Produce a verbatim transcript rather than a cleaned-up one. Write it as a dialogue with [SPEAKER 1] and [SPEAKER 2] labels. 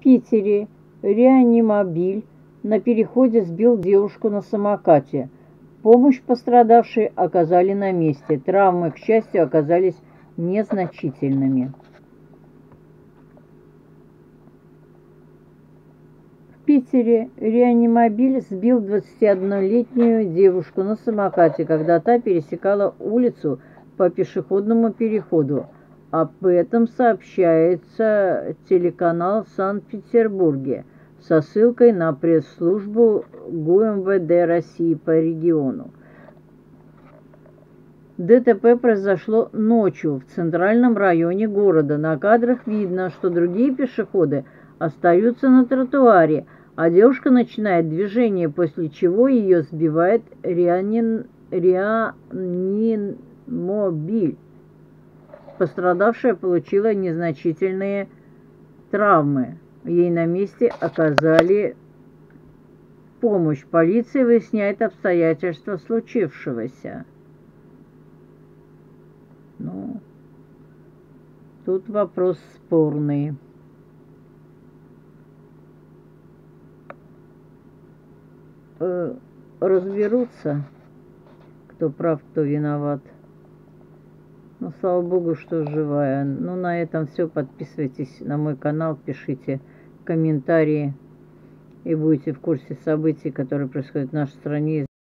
[SPEAKER 1] Питере реанимобиль на переходе сбил девушку на самокате. Помощь пострадавшей оказали на месте. Травмы, к счастью, оказались незначительными. В Питере реанимобиль сбил двадцатиоднолетнюю девушку на самокате, когда та пересекала улицу по пешеходному переходу. Об этом сообщается телеканал Санкт-Петербурге со ссылкой на пресс-службу ГУМВД России по региону. ДТП произошло ночью в центральном районе города. На кадрах видно, что другие пешеходы остаются на тротуаре, а девушка начинает движение, после чего ее сбивает реанин... реанимобиль. Пострадавшая получила незначительные травмы. Ей на месте оказали помощь. Полиция выясняет обстоятельства случившегося. Ну, тут вопрос спорный. Э, разберутся, кто прав, кто виноват. Ну, слава богу, что живая. Ну, на этом все. Подписывайтесь на мой канал, пишите комментарии и будете в курсе событий, которые происходят в нашей стране.